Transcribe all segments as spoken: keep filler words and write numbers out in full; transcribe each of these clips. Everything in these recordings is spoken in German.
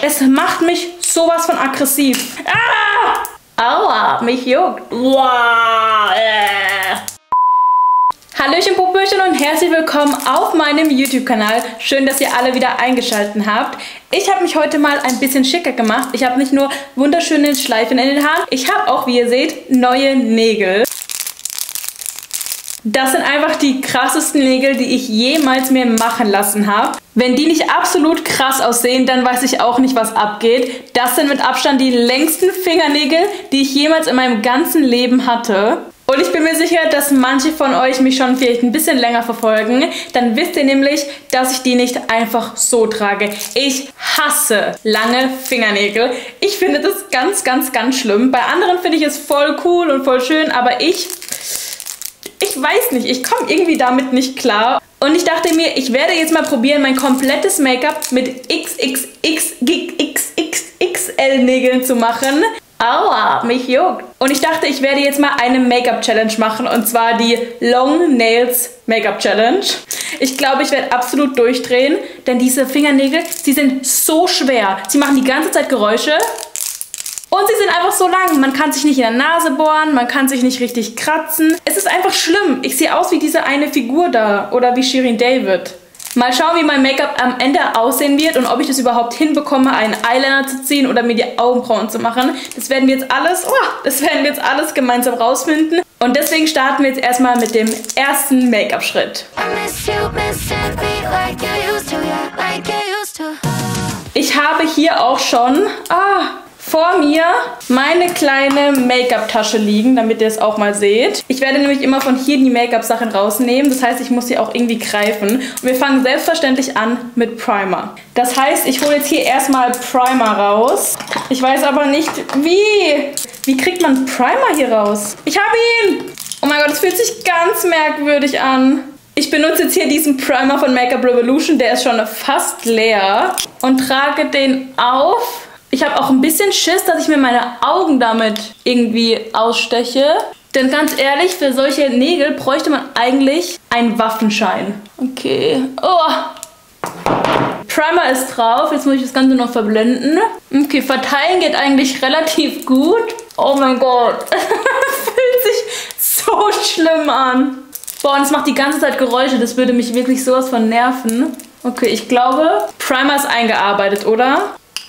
es macht mich sowas von aggressiv. Ah! Aua, mich juckt. Wow. Äh. Hallöchen Popöchen und herzlich willkommen auf meinem YouTube-Kanal. Schön, dass ihr alle wieder eingeschaltet habt. Ich habe mich heute mal ein bisschen schicker gemacht. Ich habe nicht nur wunderschöne Schleifen in den Haaren, ich habe auch, wie ihr seht, neue Nägel. Das sind einfach die krassesten Nägel, die ich jemals mir machen lassen habe. Wenn die nicht absolut krass aussehen, dann weiß ich auch nicht, was abgeht. Das sind mit Abstand die längsten Fingernägel, die ich jemals in meinem ganzen Leben hatte. Und ich bin mir sicher, dass manche von euch mich schon vielleicht ein bisschen länger verfolgen. Dann wisst ihr nämlich, dass ich die nicht einfach so trage. Ich hasse lange Fingernägel. Ich finde das ganz, ganz, ganz schlimm. Bei anderen finde ich es voll cool und voll schön, aber ich... Ich weiß nicht, ich komme irgendwie damit nicht klar. Und ich dachte mir, ich werde jetzt mal probieren, mein komplettes Make-up mit X X X X L Nägeln zu machen. Aua, mich juckt. Und ich dachte, ich werde jetzt mal eine Make-up-Challenge machen. Und zwar die Long Nails Make-up-Challenge. Ich glaube, ich werde absolut durchdrehen. Denn diese Fingernägel, sie sind so schwer. Sie machen die ganze Zeit Geräusche. Und sie sind einfach so lang. Man kann sich nicht in der Nase bohren, man kann sich nicht richtig kratzen. Es ist einfach schlimm. Ich sehe aus wie diese eine Figur da oder wie Shirin David. Mal schauen, wie mein Make-up am Ende aussehen wird und ob ich das überhaupt hinbekomme, einen Eyeliner zu ziehen oder mir die Augenbrauen zu machen. Das werden wir jetzt alles, oh, das werden wir jetzt alles gemeinsam rausfinden. Und deswegen starten wir jetzt erstmal mit dem ersten Make-up-Schritt. Ich habe hier auch schon... Ah, vor mir meine kleine Make-up-Tasche liegen, damit ihr es auch mal seht. Ich werde nämlich immer von hier die Make-up-Sachen rausnehmen. Das heißt, ich muss sie auch irgendwie greifen. Und wir fangen selbstverständlich an mit Primer. Das heißt, ich hole jetzt hier erstmal Primer raus. Ich weiß aber nicht, wie. Wie kriegt man Primer hier raus? Ich habe ihn! Oh mein Gott, das fühlt sich ganz merkwürdig an. Ich benutze jetzt hier diesen Primer von Makeup Revolution. Der ist schon fast leer. Und trage den auf. Ich habe auch ein bisschen Schiss, dass ich mir meine Augen damit irgendwie aussteche. Denn ganz ehrlich, für solche Nägel bräuchte man eigentlich einen Waffenschein. Okay. Oh. Primer ist drauf. Jetzt muss ich das Ganze noch verblenden. Okay, verteilen geht eigentlich relativ gut. Oh mein Gott. Fühlt sich so schlimm an. Boah, und es macht die ganze Zeit Geräusche. Das würde mich wirklich sowas von nerven. Okay, ich glaube, Primer ist eingearbeitet, oder?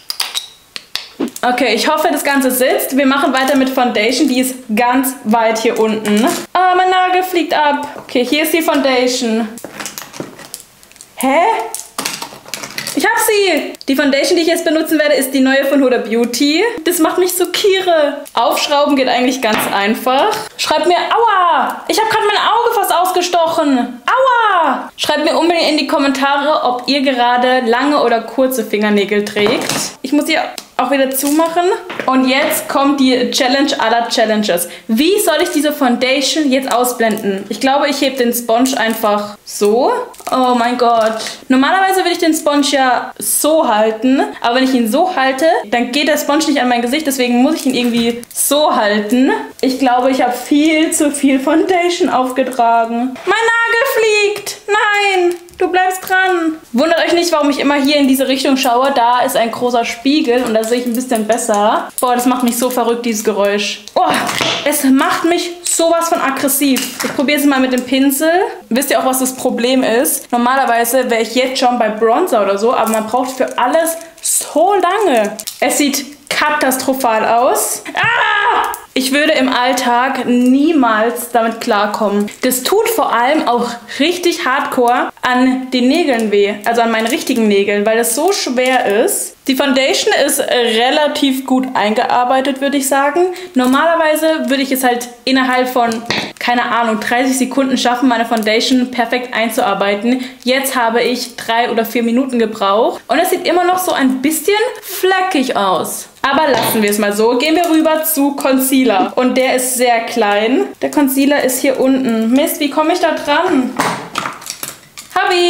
Okay, ich hoffe, das Ganze sitzt. Wir machen weiter mit Foundation. Die ist ganz weit hier unten. Ah, mein Nagel fliegt ab. Okay, hier ist die Foundation. Hä? Ich hab sie! Die Foundation, die ich jetzt benutzen werde, ist die neue von Huda Beauty. Das macht mich so kirre. Aufschrauben geht eigentlich ganz einfach. Schreibt mir, aua! Ich habe gerade mein Auge fast ausgestochen. Aua! Schreibt mir unbedingt in die Kommentare, ob ihr gerade lange oder kurze Fingernägel trägt. Ich muss hier auch wieder zumachen. Und jetzt kommt die Challenge aller Challenges. Wie soll ich diese Foundation jetzt ausblenden? Ich glaube, ich hebe den Sponge einfach so. Oh mein Gott. Normalerweise würde ich den Sponge ja so halten. Aber wenn ich ihn so halte, dann geht der Sponge nicht an mein Gesicht. Deswegen muss ich ihn irgendwie so halten. Ich glaube, ich habe viel zu viel Foundation aufgetragen. Mein Nagel fliegt. Nein. Du bleibst dran. Wundert euch nicht, warum ich immer hier in diese Richtung schaue. Da ist ein großer Spiegel und da sehe ich ein bisschen besser. Boah, das macht mich so verrückt, dieses Geräusch. Oh, es macht mich sowas von aggressiv. Ich probiere es mal mit dem Pinsel. Wisst ihr auch, was das Problem ist? Normalerweise wäre ich jetzt schon bei Bronzer oder so, aber man braucht für alles so lange. Es sieht katastrophal aus. Ah! Ich würde im Alltag niemals damit klarkommen. Das tut vor allem auch richtig hardcore an den Nägeln weh. Also an meinen richtigen Nägeln, weil das so schwer ist. Die Foundation ist relativ gut eingearbeitet, würde ich sagen. Normalerweise würde ich es halt innerhalb von, keine Ahnung, dreißig Sekunden schaffen, meine Foundation perfekt einzuarbeiten. Jetzt habe ich drei oder vier Minuten gebraucht. Und es sieht immer noch so ein bisschen fleckig aus. Aber lassen wir es mal so. Gehen wir rüber zu Concealer. Und der ist sehr klein. Der Concealer ist hier unten. Mist, wie komme ich da dran? Hab ihn!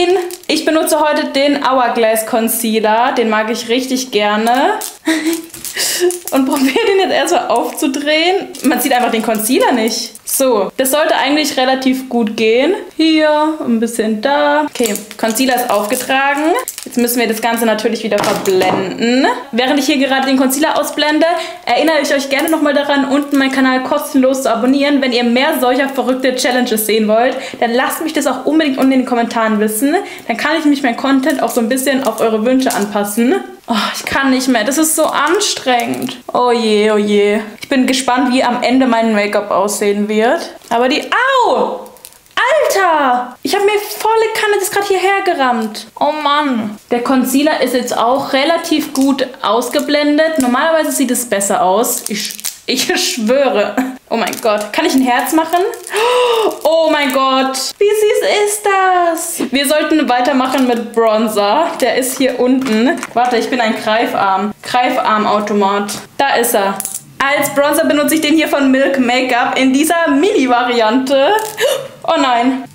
Ich benutze heute den Hourglass Concealer. Den mag ich richtig gerne. Und probiere den jetzt erstmal aufzudrehen. Man sieht einfach den Concealer nicht. So, das sollte eigentlich relativ gut gehen. Hier, ein bisschen da. Okay, Concealer ist aufgetragen. Jetzt müssen wir das Ganze natürlich wieder verblenden. Während ich hier gerade den Concealer ausblende, erinnere ich euch gerne nochmal daran, unten meinen Kanal kostenlos zu abonnieren. Wenn ihr mehr solcher verrückte Challenges sehen wollt, dann lasst mich das auch unbedingt unten in den Kommentaren wissen. Dann kann ich mich mein Content auch so ein bisschen auf eure Wünsche anpassen. Oh, ich kann nicht mehr. Das ist so anstrengend. Oh je, oh je. Ich bin gespannt, wie am Ende mein Make-up aussehen wird. Aber die... Au! Alter! Ich habe mir volle Kanne das gerade hierher gerammt. Oh Mann. Der Concealer ist jetzt auch relativ gut ausgeblendet. Normalerweise sieht es besser aus. Ich, ich schwöre. Oh mein Gott. Kann ich ein Herz machen? Oh mein Gott. Wie süß ist das? Wir sollten weitermachen mit Bronzer. Der ist hier unten. Warte, ich bin ein Greifarm. Greifarmautomat. Da ist er. Als Bronzer benutze ich den hier von Milk Makeup in dieser Mini-Variante. Oh nein.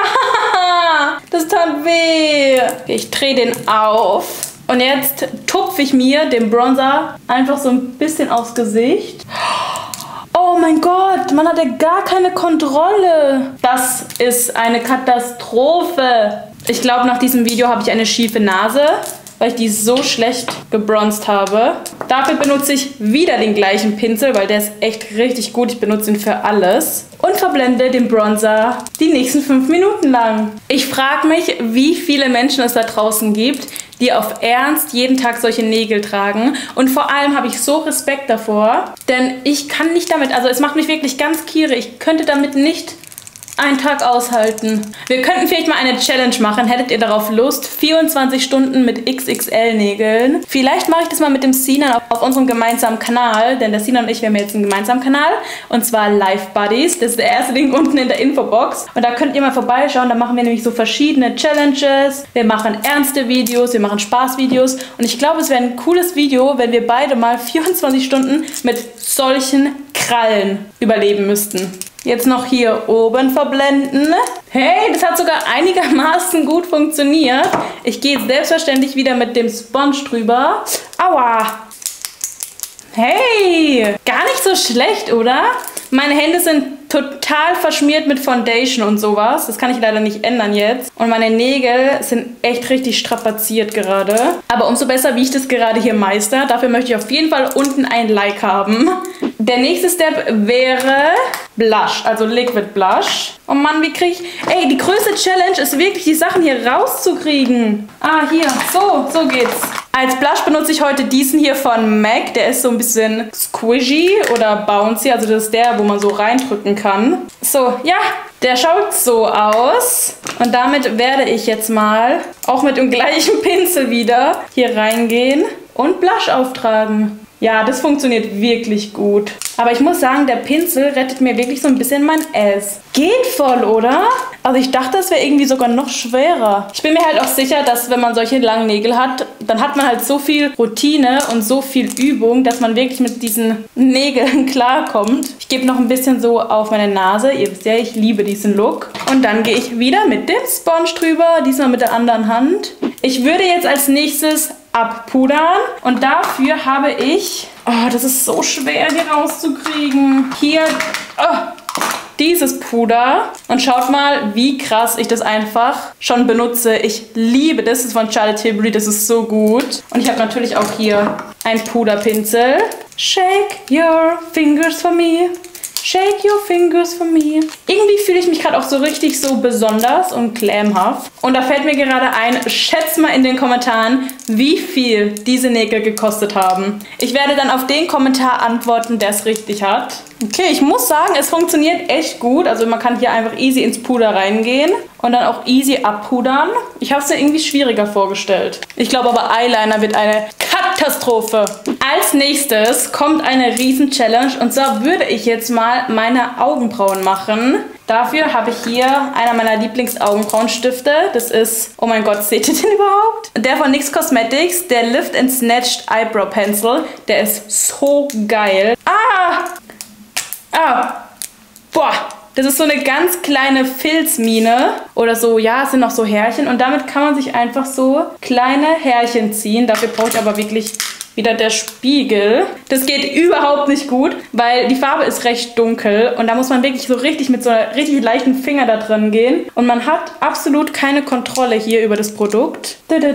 Ah, das tat weh. Ich drehe den auf. Und jetzt tupfe ich mir den Bronzer einfach so ein bisschen aufs Gesicht. Oh mein Gott, man hat ja gar keine Kontrolle. Das ist eine Katastrophe. Ich glaube, nach diesem Video habe ich eine schiefe Nase, weil ich die so schlecht gebronzt habe. Dafür benutze ich wieder den gleichen Pinsel, weil der ist echt richtig gut. Ich benutze ihn für alles. Und verblende den Bronzer die nächsten fünf Minuten lang. Ich frage mich, wie viele Menschen es da draußen gibt, die auf Ernst jeden Tag solche Nägel tragen. Und vor allem habe ich so Respekt davor, denn ich kann nicht damit, also es macht mich wirklich ganz kirre. Ich könnte damit nicht einen Tag aushalten. Wir könnten vielleicht mal eine Challenge machen. Hättet ihr darauf Lust? vierundzwanzig Stunden mit X X L-Nägeln. Vielleicht mache ich das mal mit dem Sinan auf, auf unserem gemeinsamen Kanal. Denn der Sinan und ich, wir haben jetzt einen gemeinsamen Kanal. Und zwar Life Buddies. Das ist der erste Link unten in der Infobox. Und da könnt ihr mal vorbeischauen. Da machen wir nämlich so verschiedene Challenges. Wir machen ernste Videos. Wir machen Spaßvideos. Und ich glaube, es wäre ein cooles Video, wenn wir beide mal vierundzwanzig Stunden mit solchen Krallen überleben müssten. Jetzt noch hier oben verblenden. Hey, das hat sogar einigermaßen gut funktioniert. Ich gehe selbstverständlich wieder mit dem Sponge drüber. Aua. Hey, gar nicht so schlecht, oder? Meine Hände sind total verschmiert mit Foundation und sowas. Das kann ich leider nicht ändern jetzt. Und meine Nägel sind echt richtig strapaziert gerade. Aber umso besser, wie ich das gerade hier meister. Dafür möchte ich auf jeden Fall unten ein Like haben. Der nächste Step wäre Blush, also Liquid Blush. Oh Mann, wie kriege ich... Ey, die größte Challenge ist wirklich, die Sachen hier rauszukriegen. Ah, hier. So, so geht's. Als Blush benutze ich heute diesen hier von M A C. Der ist so ein bisschen squishy oder bouncy. Also das ist der, wo man so reindrücken kann. So, ja, der schaut so aus. Und damit werde ich jetzt mal auch mit dem gleichen Pinsel wieder hier reingehen und Blush auftragen. Ja, das funktioniert wirklich gut. Aber ich muss sagen, der Pinsel rettet mir wirklich so ein bisschen mein Ass. Geht voll, oder? Also ich dachte, das wäre irgendwie sogar noch schwerer. Ich bin mir halt auch sicher, dass wenn man solche langen Nägel hat, dann hat man halt so viel Routine und so viel Übung, dass man wirklich mit diesen Nägeln klarkommt. Ich gebe noch ein bisschen so auf meine Nase. Ihr wisst ja, ich liebe diesen Look. Und dann gehe ich wieder mit dem Sponge drüber, diesmal mit der anderen Hand. Ich würde jetzt als nächstes abpudern und dafür habe ich, oh, das ist so schwer hier rauszukriegen, hier oh, dieses Puder und schaut mal, wie krass ich das einfach schon benutze. Ich liebe das, das ist von Charlotte Tilbury, das ist so gut. Und ich habe natürlich auch hier einen Puderpinsel. Shake your fingers for me. Shake your fingers for me. Irgendwie fühle ich mich gerade auch so richtig so besonders und glamhaft. Und da fällt mir gerade ein, schätzt mal in den Kommentaren, wie viel diese Nägel gekostet haben. Ich werde dann auf den Kommentar antworten, der es richtig hat. Okay, ich muss sagen, es funktioniert echt gut. Also man kann hier einfach easy ins Puder reingehen und dann auch easy abpudern. Ich habe es mir irgendwie schwieriger vorgestellt. Ich glaube aber, Eyeliner wird eine Katastrophe. Als nächstes kommt eine riesen Challenge und zwar würde ich jetzt mal meine Augenbrauen machen. Dafür habe ich hier einer meiner Lieblingsaugenbrauenstifte. Das ist, oh mein Gott, seht ihr den überhaupt? Der von N Y X Cosmetics, der Lift and Snatched Eyebrow Pencil. Der ist so geil. Ah! Ah! Boah! Das ist so eine ganz kleine Filzmine oder so. Ja, es sind noch so Härchen. Und damit kann man sich einfach so kleine Härchen ziehen. Dafür brauche ich aber wirklich wieder der Spiegel. Das geht überhaupt nicht gut, weil die Farbe ist recht dunkel. Und da muss man wirklich so richtig mit so einer richtig leichten Finger da drin gehen. Und man hat absolut keine Kontrolle hier über das Produkt.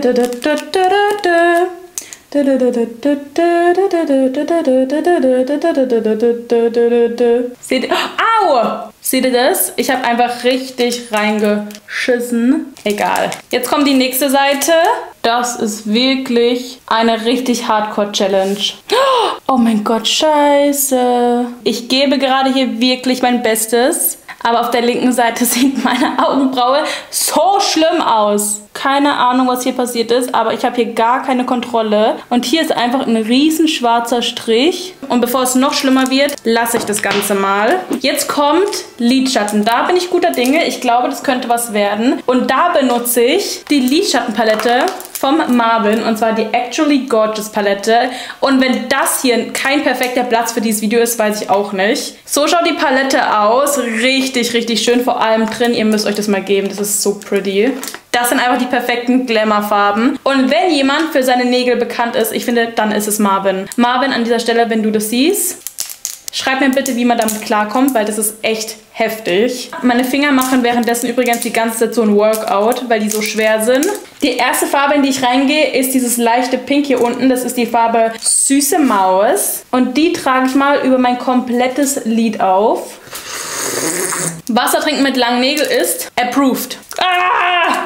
Seht ihr? Au! Seht ihr das? Ich habe einfach richtig reingeschissen. Egal. Jetzt kommt die nächste Seite. Das ist wirklich eine richtig Hardcore-Challenge. Oh mein Gott, scheiße. Ich gebe gerade hier wirklich mein Bestes. Aber auf der linken Seite sieht meine Augenbraue so schlimm aus. Keine Ahnung, was hier passiert ist, aber ich habe hier gar keine Kontrolle. Und hier ist einfach ein riesen schwarzer Strich. Und bevor es noch schlimmer wird, lasse ich das Ganze mal. Jetzt kommt Lidschatten. Da bin ich guter Dinge. Ich glaube, das könnte was werden. Und da benutze ich die Lidschattenpalette vom Marvin, und zwar die Actually Gorgeous Palette. Und wenn das hier kein perfekter Platz für dieses Video ist, weiß ich auch nicht. So schaut die Palette aus. Richtig, richtig schön. Vor allem drin. Ihr müsst euch das mal geben. Das ist so pretty. Das sind einfach die perfekten Glamour-Farben. Und wenn jemand für seine Nägel bekannt ist, ich finde, dann ist es Marvin. Marvin, an dieser Stelle, wenn du das siehst, schreib mir bitte, wie man damit klarkommt, weil das ist echt heftig. Meine Finger machen währenddessen übrigens die ganze Zeit so ein Workout, weil die so schwer sind. Die erste Farbe, in die ich reingehe, ist dieses leichte Pink hier unten. Das ist die Farbe Süße Maus. Und die trage ich mal über mein komplettes Lid auf. Wasser trinken mit langen Nägeln ist approved. Ah!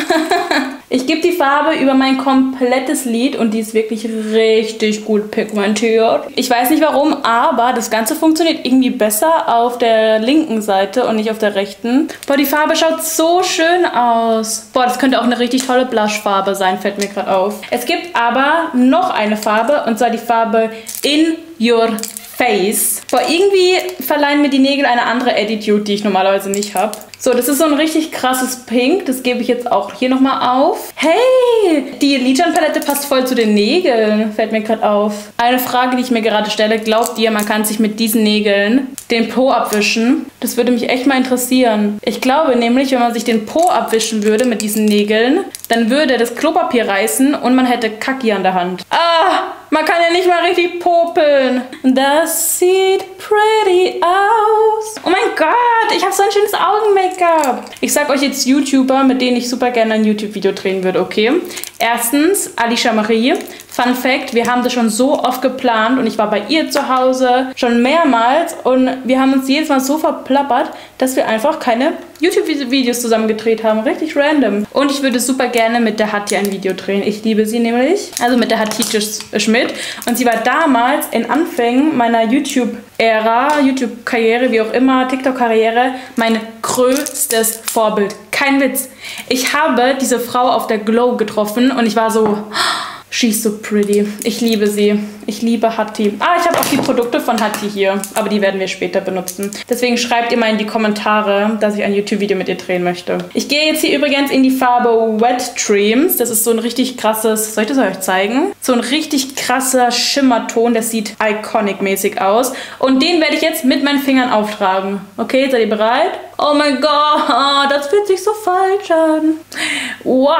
Ich gebe die Farbe über mein komplettes Lid und die ist wirklich richtig gut pigmentiert. Ich weiß nicht warum, aber das Ganze funktioniert irgendwie besser auf der linken Seite und nicht auf der rechten. Boah, die Farbe schaut so schön aus. Boah, das könnte auch eine richtig tolle Blushfarbe sein, fällt mir gerade auf. Es gibt aber noch eine Farbe, und zwar die Farbe In Your Face. Boah, irgendwie verleihen mir die Nägel eine andere Attitude, die ich normalerweise nicht habe. So, das ist so ein richtig krasses Pink. Das gebe ich jetzt auch hier nochmal auf. Hey, die Lidschattenpalette passt voll zu den Nägeln. Fällt mir gerade auf. Eine Frage, die ich mir gerade stelle. Glaubt ihr, man kann sich mit diesen Nägeln den Po abwischen? Das würde mich echt mal interessieren. Ich glaube nämlich, wenn man sich den Po abwischen würde mit diesen Nägeln, dann würde das Klopapier reißen und man hätte Kacki an der Hand. Ah, man kann ja nicht mal richtig popeln. Das sieht pretty aus. Oh mein Gott, ich habe so ein schönes Augen-Make-up. Ich sag euch jetzt YouTuber, mit denen ich super gerne ein YouTube-Video drehen würde, okay? Erstens, Alicia Marie. Fun Fact, wir haben das schon so oft geplant und ich war bei ihr zu Hause schon mehrmals und wir haben uns jedes Mal so verplappert, dass wir einfach keine YouTube-Videos zusammen gedreht haben. Richtig random. Und ich würde super gerne mit der Hatti ein Video drehen. Ich liebe sie nämlich. Also mit der Hatice Schmidt. Und sie war damals in Anfängen meiner YouTube-Ära, YouTube-Karriere, wie auch immer, TikTok-Karriere, mein größtes Vorbild. Kein Witz. Ich habe diese Frau auf der Glow getroffen und ich war so... She's so pretty. Ich liebe sie. Ich liebe Hatti. Ah, ich habe auch die Produkte von Hatti hier. Aber die werden wir später benutzen. Deswegen schreibt ihr mal in die Kommentare, dass ich ein YouTube-Video mit ihr drehen möchte. Ich gehe jetzt hier übrigens in die Farbe Wet Dreams. Das ist so ein richtig krasses... Soll ich das euch zeigen? So ein richtig krasser Schimmerton. Der sieht iconic-mäßig aus. Und den werde ich jetzt mit meinen Fingern auftragen. Okay, seid ihr bereit? Oh mein Gott, das fühlt sich so falsch an. Wow.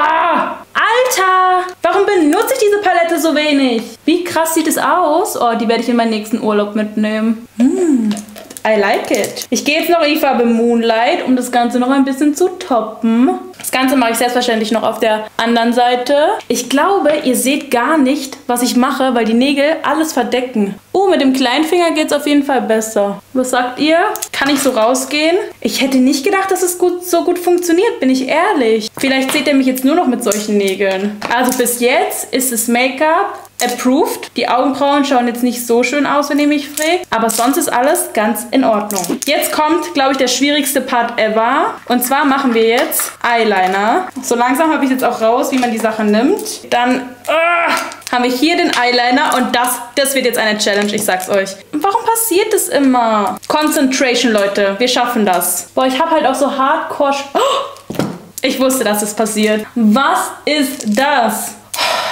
Alter, warum benutze ich diese Palette so wenig? Wie krass sieht es aus? Oh, die werde ich in meinen nächsten Urlaub mitnehmen. Hm, I like it. Ich gehe jetzt noch in die Farbe Moonlight, um das Ganze noch ein bisschen zu toppen. Das Ganze mache ich selbstverständlich noch auf der anderen Seite. Ich glaube, ihr seht gar nicht, was ich mache, weil die Nägel alles verdecken. Oh, mit dem kleinen Finger geht es auf jeden Fall besser. Was sagt ihr? Kann ich so rausgehen? Ich hätte nicht gedacht, dass es gut, so gut funktioniert, bin ich ehrlich. Vielleicht seht ihr mich jetzt nur noch mit solchen Nägeln. Also bis jetzt ist das Make-up approved. Die Augenbrauen schauen jetzt nicht so schön aus, wenn ihr mich fragt. Aber sonst ist alles ganz in Ordnung. Jetzt kommt, glaube ich, der schwierigste Part ever. Und zwar machen wir jetzt Eyeliner. So langsam habe ich jetzt auch raus, wie man die Sache nimmt. Dann uh, haben wir hier den Eyeliner. Und das, das wird jetzt eine Challenge, ich sag's euch. Warum passiert das immer? Concentration, Leute. Wir schaffen das. Boah, ich habe halt auch so hardcore... Oh, ich wusste, dass es passiert. Was ist das?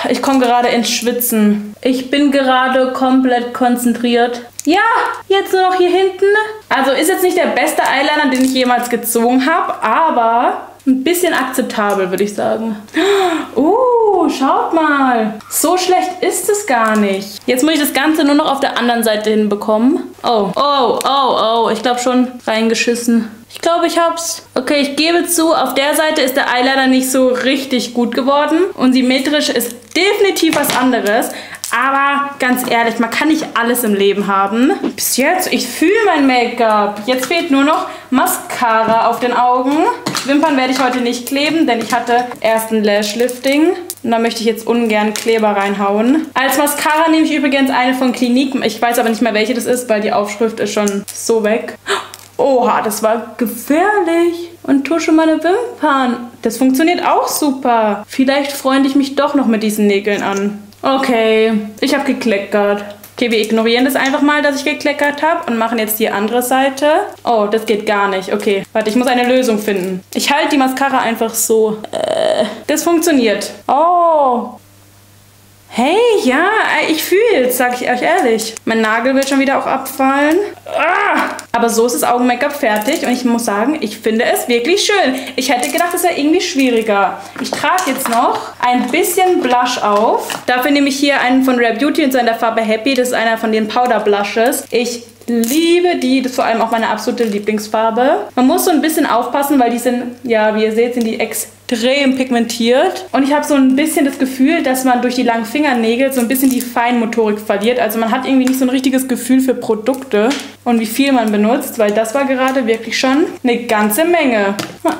Ich komme gerade ins Schwitzen. Ich bin gerade komplett konzentriert. Ja, jetzt nur noch hier hinten. Also ist jetzt nicht der beste Eyeliner, den ich jemals gezogen habe, aber ein bisschen akzeptabel, würde ich sagen. Uh, schaut mal. So schlecht ist es gar nicht. Jetzt muss ich das Ganze nur noch auf der anderen Seite hinbekommen. Oh, oh, oh, oh. Ich glaube schon reingeschissen. Ich glaube, ich hab's. Okay, ich gebe zu, auf der Seite ist der Eyeliner nicht so richtig gut geworden. Und symmetrisch ist definitiv was anderes. Aber ganz ehrlich, man kann nicht alles im Leben haben. Bis jetzt, ich fühle mein Make-up. Jetzt fehlt nur noch Mascara auf den Augen. Wimpern werde ich heute nicht kleben, denn ich hatte erst ein Lash-Lifting. Und da möchte ich jetzt ungern Kleber reinhauen. Als Mascara nehme ich übrigens eine von Clinique. Ich weiß aber nicht mehr, welche das ist, weil die Aufschrift ist schon so weg. Oha, das war gefährlich. Und tusche meine Wimpern. Das funktioniert auch super. Vielleicht freunde ich mich doch noch mit diesen Nägeln an. Okay, ich habe gekleckert. Okay, wir ignorieren das einfach mal, dass ich gekleckert habe und machen jetzt die andere Seite. Oh, das geht gar nicht. Okay, warte, ich muss eine Lösung finden. Ich halte die Mascara einfach so. Äh, das funktioniert. Oh. Hey, ja, ich fühle es, sag ich euch ehrlich. Mein Nagel wird schon wieder auch abfallen. Ah, aber so ist das Augen-Make-up fertig und ich muss sagen, ich finde es wirklich schön. Ich hätte gedacht, es wäre irgendwie schwieriger. Ich trage jetzt noch ein bisschen Blush auf. Dafür nehme ich hier einen von Rare Beauty und so in der Farbe Happy. Das ist einer von den Powder Blushes. Ich liebe die. Das ist vor allem auch meine absolute Lieblingsfarbe. Man muss so ein bisschen aufpassen, weil die sind, ja, wie ihr seht, sind die extrem pigmentiert. Und ich habe so ein bisschen das Gefühl, dass man durch die langen Fingernägel so ein bisschen die Feinmotorik verliert. Also man hat irgendwie nicht so ein richtiges Gefühl für Produkte und wie viel man benutzt, weil das war gerade wirklich schon eine ganze Menge.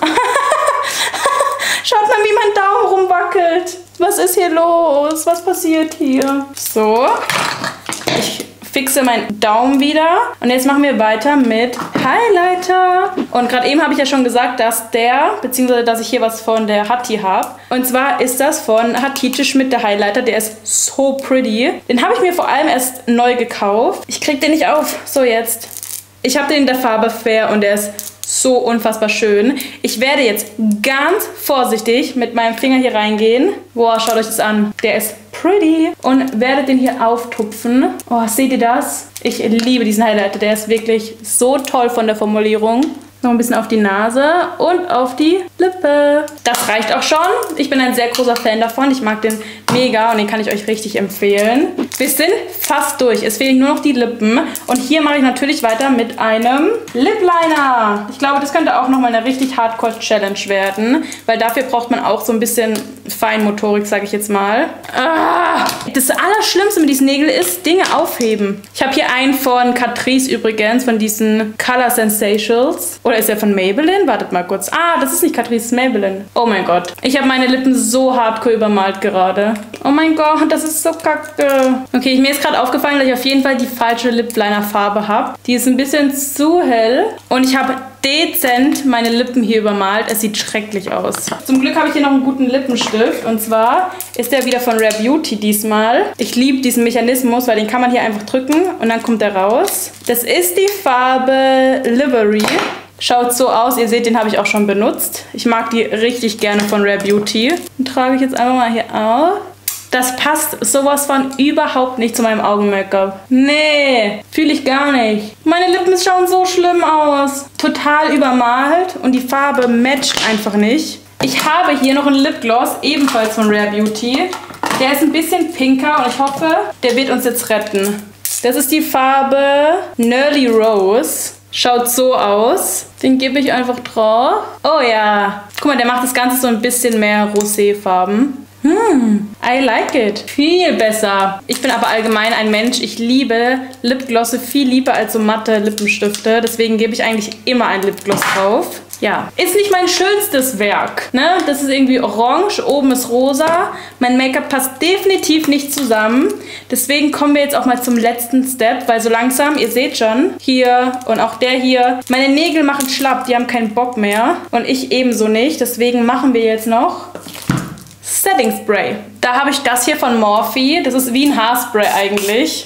Schaut mal, wie mein Daumen rumwackelt. Was ist hier los? Was passiert hier? So. Ich fixe meinen Daumen wieder. Und jetzt machen wir weiter mit Highlighter. Und gerade eben habe ich ja schon gesagt, dass der, beziehungsweise dass ich hier was von der Hatti habe. Und zwar ist das von Hatice Schmidt, der Highlighter. Der ist so pretty. Den habe ich mir vor allem erst neu gekauft. Ich kriege den nicht auf. So, jetzt. Ich habe den in der Farbe Fair und der ist so unfassbar schön. Ich werde jetzt ganz vorsichtig mit meinem Finger hier reingehen. Boah, schaut euch das an. Der ist pretty. Und werde den hier auftupfen. Oh, seht ihr das? Ich liebe diesen Highlighter. Der ist wirklich so toll von der Formulierung. Noch ein bisschen auf die Nase und auf die Lippe. Das reicht auch schon. Ich bin ein sehr großer Fan davon. Ich mag den mega und den kann ich euch richtig empfehlen. Wir sind fast durch. Es fehlen nur noch die Lippen. Und hier mache ich natürlich weiter mit einem Lip Liner. Ich glaube, das könnte auch nochmal eine richtig Hardcore-Challenge werden. Weil dafür braucht man auch so ein bisschen Feinmotorik, sage ich jetzt mal. Ah, das Allerschlimmste mit diesen Nägeln ist, Dinge aufheben. Ich habe hier einen von Catrice übrigens, von diesen Color Sensations. Oder ist der von Maybelline? Wartet mal kurz. Ah, das ist nicht Catrice, das ist Maybelline. Oh mein Gott. Ich habe meine Lippen so hardcore übermalt gerade. Oh mein Gott, das ist so kacke. Okay, mir ist gerade aufgefallen, dass ich auf jeden Fall die falsche Lip Liner Farbe habe. Die ist ein bisschen zu hell. Und ich habe dezent meine Lippen hier übermalt. Es sieht schrecklich aus. Zum Glück habe ich hier noch einen guten Lippenstift. Und zwar ist der wieder von Rare Beauty diesmal. Ich liebe diesen Mechanismus, weil den kann man hier einfach drücken und dann kommt der raus. Das ist die Farbe Livery. Schaut so aus. Ihr seht, den habe ich auch schon benutzt. Ich mag die richtig gerne von Rare Beauty. Den trage ich jetzt einfach mal hier auf. Das passt sowas von überhaupt nicht zu meinem Augen-Make-up. Nee, fühle ich gar nicht. Meine Lippen schauen so schlimm aus. Total übermalt und die Farbe matcht einfach nicht. Ich habe hier noch einen Lipgloss, ebenfalls von Rare Beauty. Der ist ein bisschen pinker und ich hoffe, der wird uns jetzt retten. Das ist die Farbe Nerly Rose. Schaut so aus. Den gebe ich einfach drauf. Oh ja. Guck mal, der macht das Ganze so ein bisschen mehr Rosé-Farben. Hm, I like it. Viel besser. Ich bin aber allgemein ein Mensch. Ich liebe Lipglosse viel lieber als so matte Lippenstifte. Deswegen gebe ich eigentlich immer ein Lipgloss drauf. Ja, ist nicht mein schönstes Werk. Ne? Das ist irgendwie orange, oben ist rosa. Mein Make-up passt definitiv nicht zusammen. Deswegen kommen wir jetzt auch mal zum letzten Step, weil so langsam, ihr seht schon, hier und auch der hier, meine Nägel machen schlapp, die haben keinen Bock mehr. Und ich ebenso nicht. Deswegen machen wir jetzt noch Setting Spray. Da habe ich das hier von Morphe. Das ist wie ein Haarspray eigentlich.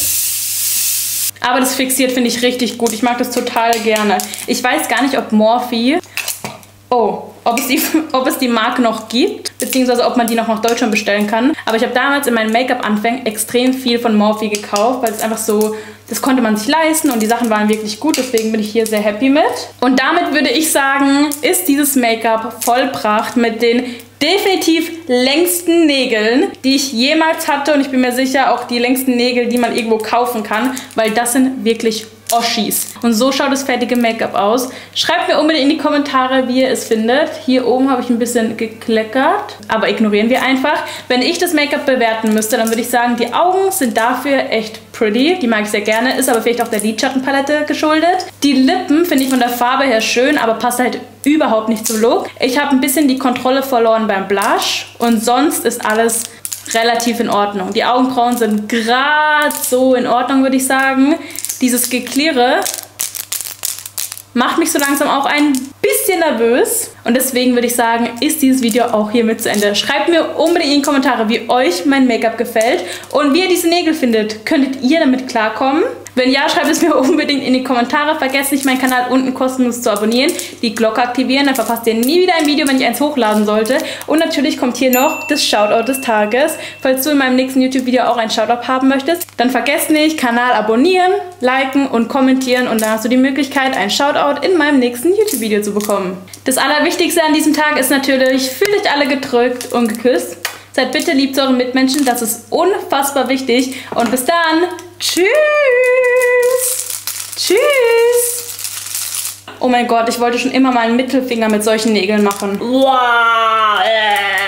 Aber das fixiert, finde ich richtig gut. Ich mag das total gerne. Ich weiß gar nicht, ob Morphe... Oh, ob es, die, ob es die Marke noch gibt, beziehungsweise ob man die noch nach Deutschland bestellen kann. Aber ich habe damals in meinen Make-up-Anfängen extrem viel von Morphe gekauft, weil es einfach so, das konnte man sich leisten und die Sachen waren wirklich gut, deswegen bin ich hier sehr happy mit. Und damit würde ich sagen, ist dieses Make-up vollbracht mit den definitiv längsten Nägeln, die ich jemals hatte und ich bin mir sicher auch die längsten Nägel, die man irgendwo kaufen kann, weil das sind wirklich Oschis. Und so schaut das fertige Make-up aus. Schreibt mir unbedingt in die Kommentare, wie ihr es findet. Hier oben habe ich ein bisschen gekleckert, aber ignorieren wir einfach. Wenn ich das Make-up bewerten müsste, dann würde ich sagen, die Augen sind dafür echt pretty. Die mag ich sehr gerne, ist aber vielleicht auch der Lidschattenpalette geschuldet. Die Lippen finde ich von der Farbe her schön, aber passt halt überhaupt nicht zum Look. Ich habe ein bisschen die Kontrolle verloren beim Blush und sonst ist alles relativ in Ordnung. Die Augenbrauen sind gerade so in Ordnung, würde ich sagen. Dieses Gekläre macht mich so langsam auch ein bisschen nervös. Und deswegen würde ich sagen, ist dieses Video auch hiermit zu Ende. Schreibt mir unbedingt in die Kommentare, wie euch mein Make-up gefällt. Und wie ihr diese Nägel findet. Könntet ihr damit klarkommen? Wenn ja, schreibt es mir unbedingt in die Kommentare. Vergesst nicht, meinen Kanal unten kostenlos zu abonnieren. Die Glocke aktivieren, dann verpasst ihr nie wieder ein Video, wenn ich eins hochladen sollte. Und natürlich kommt hier noch das Shoutout des Tages. Falls du in meinem nächsten YouTube-Video auch ein Shoutout haben möchtest, dann vergesst nicht, Kanal abonnieren, liken und kommentieren. Und dann hast du die Möglichkeit, ein Shoutout in meinem nächsten YouTube-Video zu bekommen. Das Allerwichtigste an diesem Tag ist natürlich, fühlt euch alle gedrückt und geküsst. Seid bitte lieb zu euren Mitmenschen, das ist unfassbar wichtig. Und bis dann, tschüss! Tschüss! Oh mein Gott, ich wollte schon immer mal einen Mittelfinger mit solchen Nägeln machen. Wow.